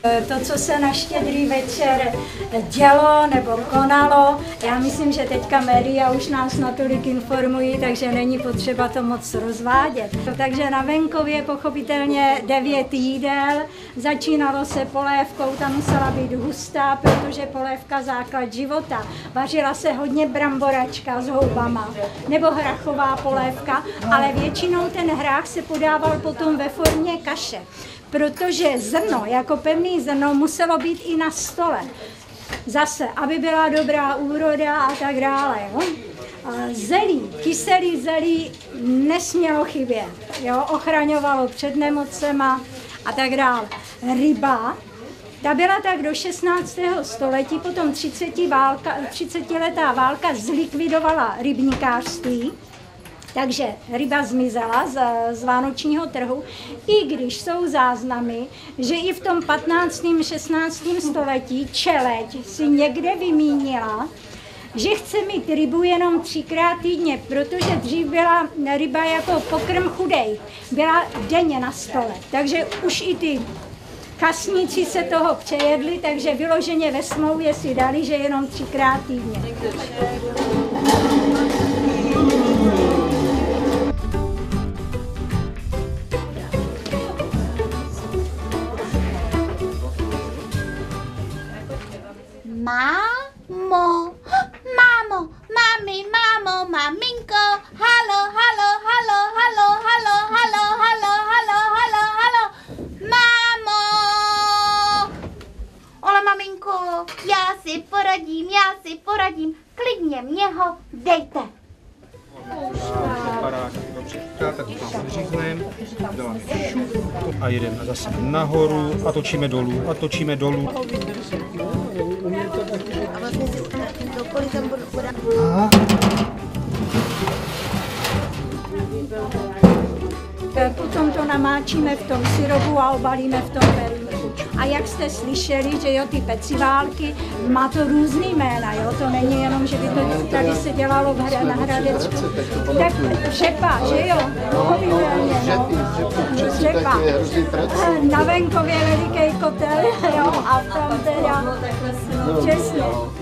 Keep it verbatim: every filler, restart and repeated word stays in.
To, co se na Štědrý večer dělo nebo konalo, já myslím, že teďka média už nás natolik informují, takže není potřeba to moc rozvádět. Takže na venkově pochopitelně devět jídel, začínalo se polévkou, ta musela být hustá, protože polévka základ života. Vařila se hodně bramboračka s houbama nebo hrachová polévka, ale většinou ten hrách se podával potom ve formě kaše. Protože zrno, jako pevný zrno, muselo být i na stole. Zase, aby byla dobrá úroda a tak dále. Jo? Zelí, kyselý zelí nesmělo chybět. Jo? Ochraňovalo před nemocema a tak dále. Ryba, ta byla tak do šestnáctého století, potom třicetiletá válka zlikvidovala rybníkářství. Takže ryba zmizela z, z vánočního trhu, i když jsou záznamy, že i v tom patnáctém šestnáctém století čeleď si někde vymínila, že chce mít rybu jenom třikrát týdně, protože dřív byla ryba jako pokrm chudej, byla denně na stole. Takže už i ty kasníci se toho přejedli, takže vyloženě ve smlouvě si dali, že jenom třikrát týdně. Mámo, mámo, mami, mámo, maminko, halo, halo, halo, halo, halo, halo, halo, halo, halo, halo, mámo. Ale maminko, já si poradím, já si poradím, klidně mě ho dejte. Dobře, tak to vyřízneme a jedeme zase nahoru a točíme dolů a točíme dolů. A potom to namáčíme v tom syropu a obalíme v tom perníku. A jak jste slyšeli, že jo, ty peciválky, má to různý jména, jo, to není jenom, že by to tady se dělalo v hra, na Hradecku. Tak řepa, že jo, pochopitelně, no, řepa. Na venkově veliký kotel, jo, a tam teda, přesně.